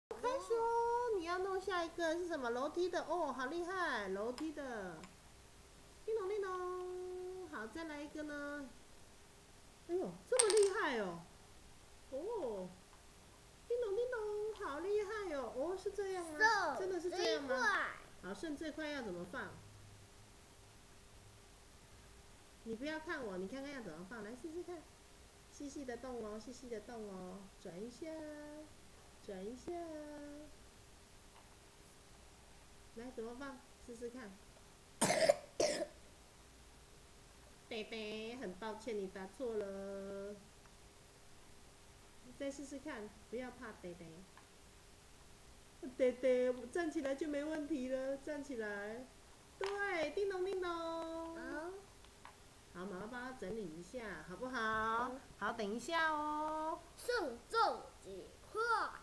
开始哦！你要弄下一个是什么？楼梯的哦，好厉害！楼梯的，叮咚叮咚，好，再来一个呢。哎呦，这么厉害哦！哦，叮咚叮咚，好厉害哦！哦，是这样吗？真的是这样吗？好，剩这块要怎么放？你不要看我，你看看要怎么放，来试试看。细细的动哦，细细的动哦，转一下，转一下。来，怎么放？试试看。贝贝，很抱歉你答错了，再试试看，不要怕，贝贝。贝贝，站起来就没问题了，站起来。对，叮咚叮咚。好，妈妈帮他整理一下，好不好？好，等一下哦。 慎重几块。